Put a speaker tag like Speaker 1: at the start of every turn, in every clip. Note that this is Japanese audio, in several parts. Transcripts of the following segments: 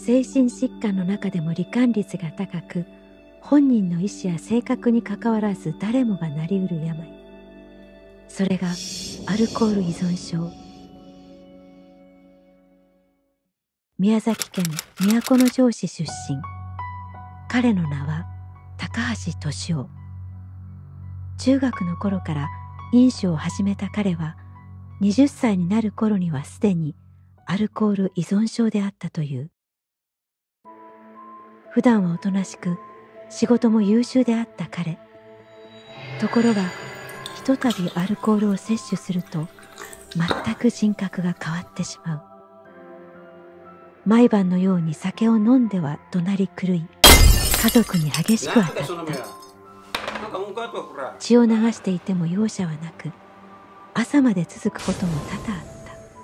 Speaker 1: 精神疾患の中でも罹患率が高く、本人の意思や性格にかかわらず誰もがなりうる病。それがアルコール依存症。宮崎県都城市出身。彼の名は高橋俊夫。中学の頃から飲酒を始めた彼は、20歳になる頃にはすでにアルコール依存症であったという。普段はおとなしく、仕事も優秀であった彼。ところが、ひとたびアルコールを摂取すると、全く人格が変わってしまう。毎晩のように酒を飲んでは怒鳴り狂い、家族に激しく当たった。血を流していても容赦はなく、朝まで続くことも多々あった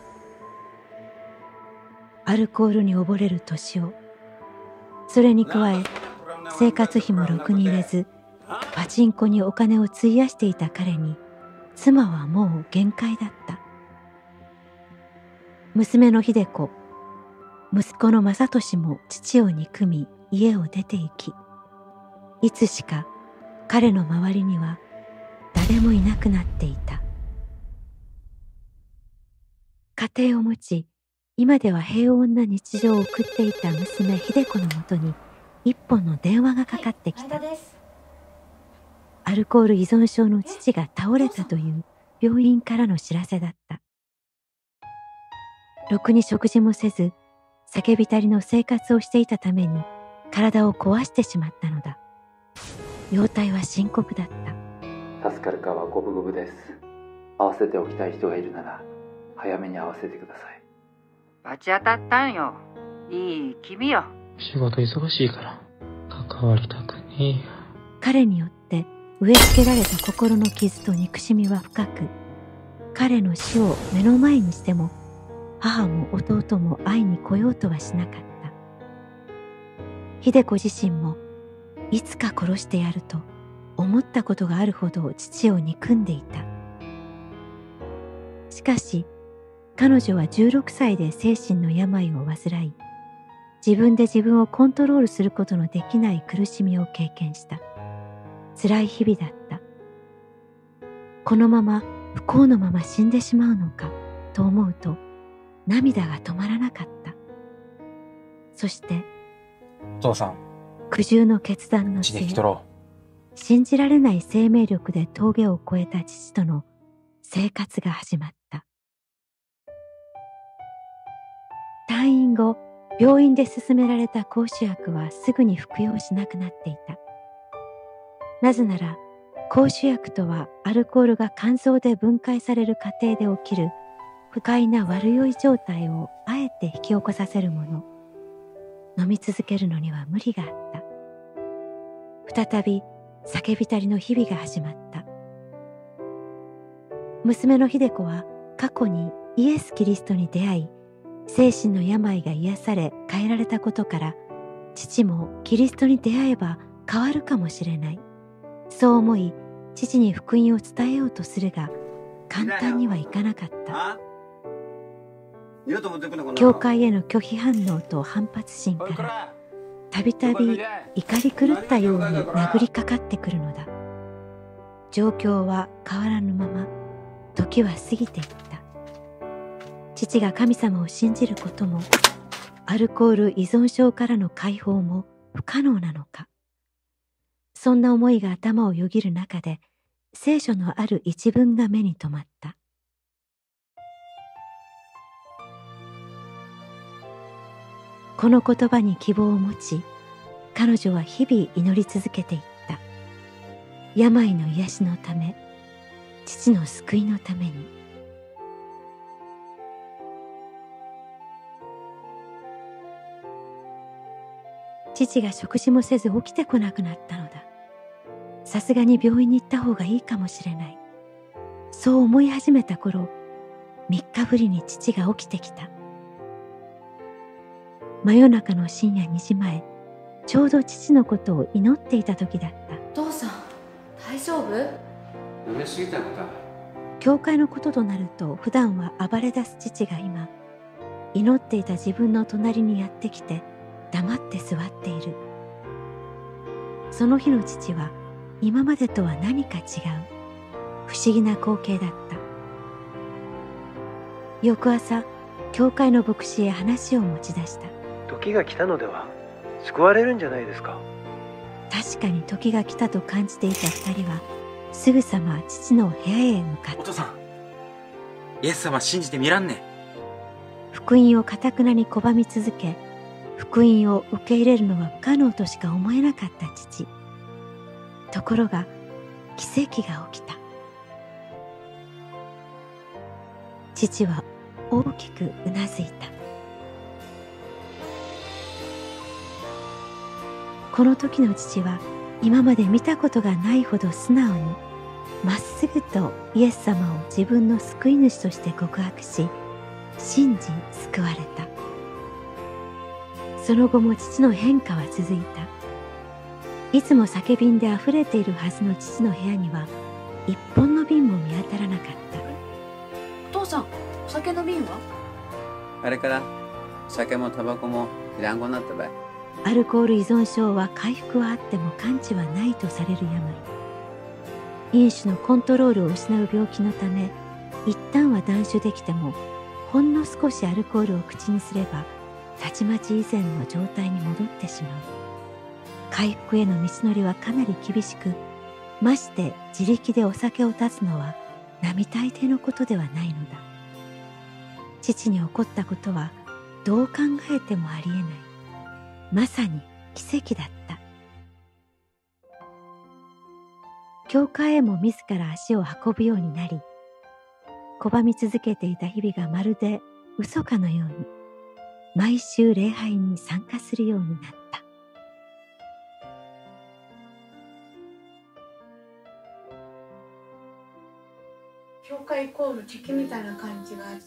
Speaker 1: 。アルコールに溺れる年を。それに加え、生活費もろくに入れず、パチンコにお金を費やしていた彼に、妻はもう限界だった。娘の秀子、息子の正俊も父を憎み家を出て行き、いつしか彼の周りには誰もいなくなっていた。家庭を持ち、今では平穏な日常を送っていた娘秀子のもとに一本の電話がかかってきた。アルコール依存症の父が倒れたという病院からの知らせだった。ろくに食事もせず、酒浸りの生活をしていたために体を壊してしまったのだ。容体は深刻だった。
Speaker 2: 助かるかは五分五分です。会わせておきたい人がいるなら早めに会わせてください。
Speaker 3: 罰当たったんよ。いい君よ。
Speaker 4: 仕事忙しいから関わりたくねえよ。
Speaker 1: 彼によって植え付けられた心の傷と憎しみは深く、彼の死を目の前にしても母も弟も会いに来ようとはしなかった。秀子自身もいつか殺してやると思ったことがあるほど父を憎んでいた。しかし彼女は16歳で精神の病を患い、自分で自分をコントロールすることのできない苦しみを経験した。辛い日々だった。このまま不幸のまま死んでしまうのかと思うと涙が止まらなかった。そして
Speaker 4: お父さん、
Speaker 1: 苦渋の決断の末、信じられない生命力で峠を越えた父との生活が始まった。退院後、病院で勧められた抗酒薬はすぐに服用しなくなっていた。なぜなら、抗酒薬とはアルコールが肝臓で分解される過程で起きる不快な悪酔い状態をあえて引き起こさせるもの。飲み続けるのには無理があった。再び酒浸りの日々が始まった。娘の秀子は過去にイエス・キリストに出会い、精神の病が癒され変えられたことから、父もキリストに出会えば変わるかもしれない。そう思い、父に福音を伝えようとするが、簡単にはいかなかった。教会への拒否反応と反発心から、たびたび怒り狂ったように殴りかかってくるのだ。状況は変わらぬまま、時は過ぎていった。父が神様を信じることも、アルコール依存症からの解放も不可能なのか。そんな思いが頭をよぎる中で、聖書のある一文が目に留まった。この言葉に希望を持ち、彼女は日々祈り続けていった。病の癒しのため、父の救いのために。父が食事もせず起きてこなくなったのだ。さすがに病院に行った方がいいかもしれない。そう思い始めた頃、3日ぶりに父が起きてきた。真夜中の深夜2時前、ちょうど父のことを祈っていた時だった。
Speaker 5: お父さん、大丈夫？
Speaker 2: 飲みすぎたのか。
Speaker 1: 教会のこととなると普段は暴れ出す父が今、祈っていた自分の隣にやってきて、 黙って座っている。その日の父は今までとは何か違う不思議な光景だった。翌朝、教会の牧師へ話を持ち出した。
Speaker 6: 時が来たのでは。救われるんじゃないですか。
Speaker 1: 確かに時が来たと感じていた二人はすぐさま父の部屋へ向かった。
Speaker 7: お父さん、イエス様信じてみらんね。
Speaker 1: 福音を堅くなに拒み続け、福音を受け入れるのは不可能としか思えなかった父。ところが奇跡が起きた。父は大きくうなずいた。この時の父は今まで見たことがないほど素直にまっすぐとイエス様を自分の救い主として告白し、信じ救われた。その後も父の変化は続いた。いつも酒瓶であふれているはずの父の部屋には一本の瓶も見当たらなかった。
Speaker 5: お父さん、お酒の瓶は？
Speaker 8: あれから酒もタバコもいらんごになったばい。
Speaker 1: アルコール依存症は回復はあっても完治はないとされる病。飲酒のコントロールを失う病気のため、一旦は断酒できてもほんの少しアルコールを口にすればたちまち以前の状態に戻ってしまう。回復への道のりはかなり厳しく、まして自力でお酒を断つのは並大抵のことではないのだ。父に起こったことはどう考えてもありえない。まさに奇跡だった。教会へも自ら足を運ぶようになり、拒み続けていた日々がまるで嘘かのように、毎週礼拝に参加するようになった。
Speaker 9: 教会イコール敵みたいな感じがあって、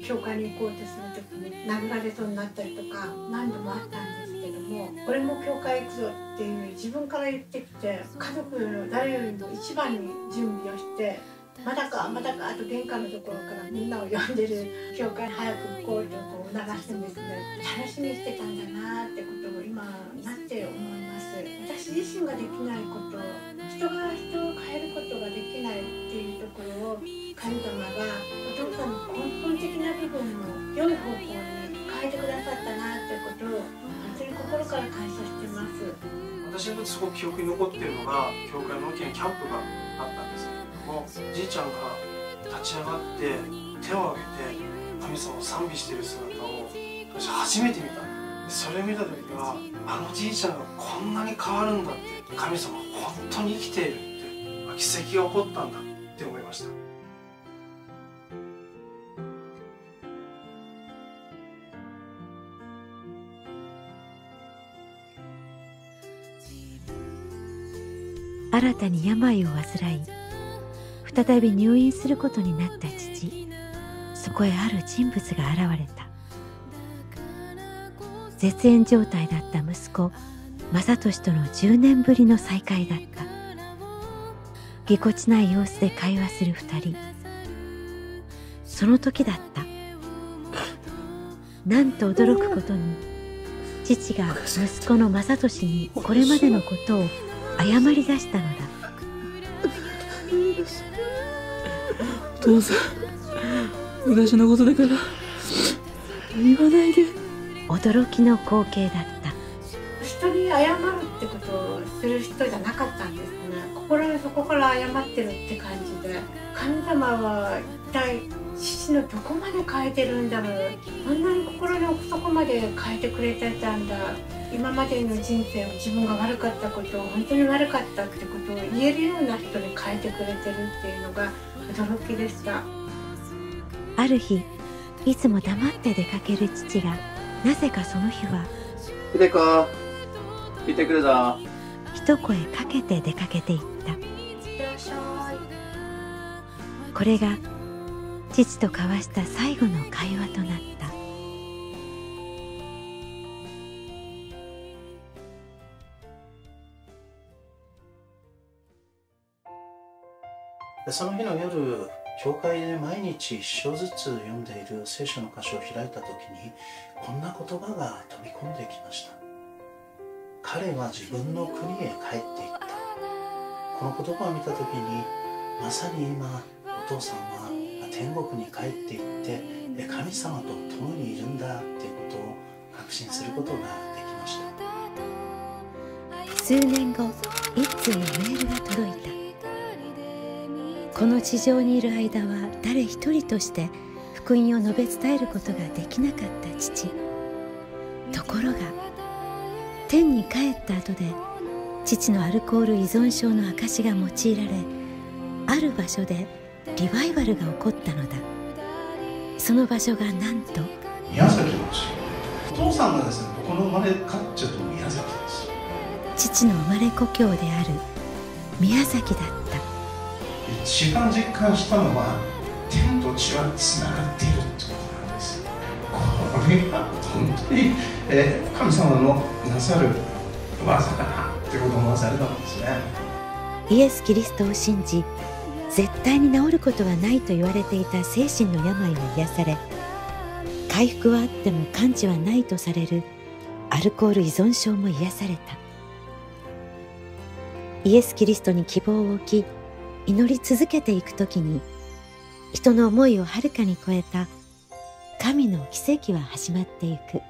Speaker 9: 教会に行こうとするときに殴られそうになったりとか何度もあったんですけども、俺も教会行くぞっていう自分から言ってきて、家族の誰よりも一番に準備をして、まだかまだかと玄関のところからみんなを呼んでる教会に早く行こうとこう促すんですね。楽しみにしてたんだなってことを今なって思います。私自身ができないこと、人が人を変えることができないっていうところを神様がお父さんの根本的な部分を良い方向に変えてくださったなってことを本当に心から感謝してます。
Speaker 10: 私にとってすごく記憶に残っているのが、教会の大きなキャンプがあったんですけれども、じいちゃんが立ち上がって手を挙げて神様を賛美している姿を私初めて見た。それを見た時は、あのじいちゃんがこんなに変わるんだって、神様は本当に生きているって、奇跡が起こったんだって思いました。
Speaker 1: 新たに病を患い、再び入院することになった父。そこへある人物が現れた。絶縁状態だった息子正俊との10年ぶりの再会だった。ぎこちない様子で会話する二人。その時だった。なんと驚くことに、父が息子の正俊にこれまでのことを謝り出したのだ。
Speaker 4: お父さん、昔のことだから言わないで。
Speaker 1: 驚きの光景だった。
Speaker 9: 人に謝るってことをする人じゃなかったんですね。心の底から謝ってるって感じで、神様は一体父のどこまで変えてるんだろう、こんなに心の奥底まで変えてくれてたんだ、今までの人生を自分が悪かったことを本当に悪かったってことを言えるような人に変えてくれてるっていうのが驚きでした。
Speaker 1: ある日、いつも黙って出かける父がなぜかその日は
Speaker 2: ひでこ、行ってくるぞ。
Speaker 1: 一声かけて出かけていった。
Speaker 9: いらっしゃい。
Speaker 1: これが父と交わした最後の会話となった。
Speaker 11: その日の夜、教会で毎日一章ずつ読んでいる聖書の箇所を開いた時に、こんな言葉が飛び込んできました。 彼は自分の国へ帰っていった。この言葉を見た時に、まさに今お父さんは天国に帰っていって神様と共にいるんだっていうことを確信することができました。
Speaker 1: 数年後、一通のメールが届いた。この地上にいる間は誰一人として福音を述べ伝えることができなかった父。ところが天に帰った後で父のアルコール依存症の証が用いられ、ある場所でリバイバルが起こったのだ。その場所がなんと
Speaker 11: 宮崎の地。お父さんがですね、僕の生まれかっちゃうと宮崎です。
Speaker 1: 父の生まれ故郷である宮崎だった。
Speaker 11: 一番実感したのは、天と地はつながっているということなんです。これが本当に、神様のなさる技だなということを思わされたんですね。
Speaker 1: イエス・キリストを信じ、絶対に治ることはないと言われていた精神の病は癒され、回復はあっても完治はないとされるアルコール依存症も癒された。イエス・キリストに希望を置き、祈り続けていくときに、人の思いをはるかに超えた神の奇跡は始まっていく。